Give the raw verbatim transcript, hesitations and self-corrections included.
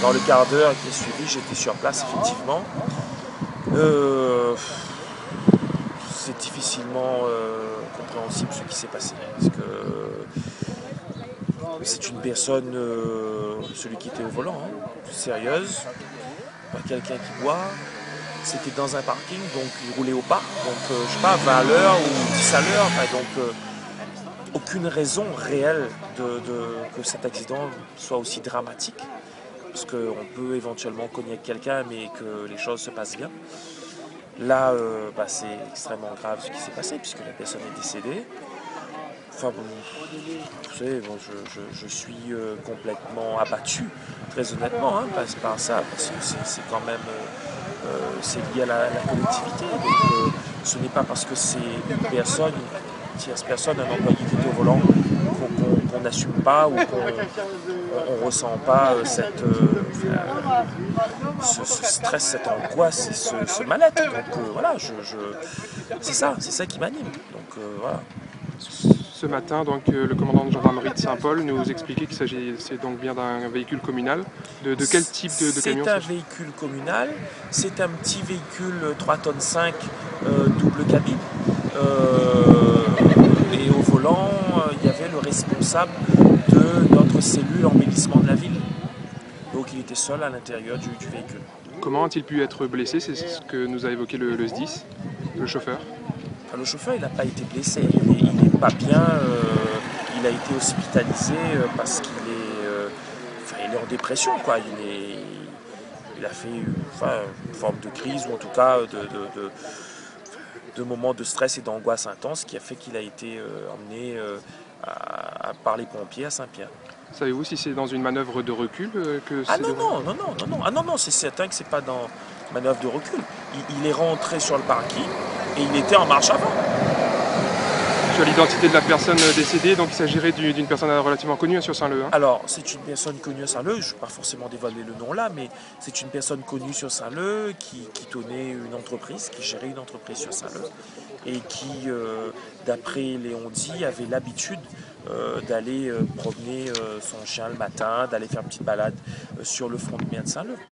dans le quart d'heure qui est suivi, j'étais sur place effectivement. Euh, c'est difficilement euh, compréhensible ce qui s'est passé. Parce que c'est une personne, euh, celui qui était au volant, hein, sérieuse, pas quelqu'un qui boit. C'était dans un parking, donc il roulait au pas, donc euh, je sais pas, vingt à l'heure ou dix à l'heure. Enfin, donc euh, aucune raison réelle de, de, que cet accident soit aussi dramatique. Parce qu'on peut éventuellement cogner quelqu'un, mais que les choses se passent bien. Là, euh, bah, c'est extrêmement grave ce qui s'est passé, puisque la personne est décédée. Enfin, bon, vous savez, bon, je, je, je suis euh, complètement abattu, très honnêtement, hein, par, par ça, parce que c'est quand même euh, euh, c'est lié à la, la collectivité. Donc, euh, ce n'est pas parce que c'est une personne, une tierce personne, un employé qui est au volant, qu'on n'assume qu pas ou qu'on ne ressent pas euh, cette, euh, ce, ce stress, cette angoisse et ce, ce mal-être. Donc euh, voilà, je, je, c'est ça, c'est ça qui m'anime. Donc euh, voilà. Ce matin, donc, euh, le commandant de gendarmerie de Saint-Paul nous expliquait qu'il s'agissait donc bien d'un véhicule communal. De, de quel type de, de camion? C'est un véhicule communal, c'est un petit véhicule trois tonnes cinq euh, double cabine. Euh, et au volant, euh, il y avait le responsable de notre cellule embellissement de la ville. Donc il était seul à l'intérieur du, du véhicule. Comment a-t-il pu être blessé? C'est ce que nous a évoqué le, le S dix, le chauffeur. Enfin, le chauffeur, il n'a pas été blessé, il n'est pas bien, euh, il a été hospitalisé euh, parce qu'il est, euh, enfin, il est en dépression, quoi. Il, est, il a fait enfin, une forme de crise, ou en tout cas de, de, de, de moments de stress et d'angoisse intense qui a fait qu'il a été euh, emmené euh, à, à, par les pompiers à Saint-Pierre. Savez-vous si c'est dans une manœuvre de recul euh, que Ah c'est non, non, non, non, non, non, ah non, non, c'est certain que c'est pas dans manœuvre de recul. Il, il est rentré sur le parking et il était en marche avant. Sur l'identité de la personne décédée, donc il s'agirait d'une personne relativement connue sur Saint-Leu. Hein. Alors, c'est une personne connue à Saint-Leu, je ne vais pas forcément dévoiler le nom là, mais c'est une personne connue sur Saint-Leu qui, qui tenait une entreprise, qui gérait une entreprise sur Saint-Leu et qui, euh, d'après Léon dit, avait l'habitude euh, d'aller euh, promener euh, son chien le matin, d'aller faire une petite balade euh, sur le front de mer de Saint-Leu.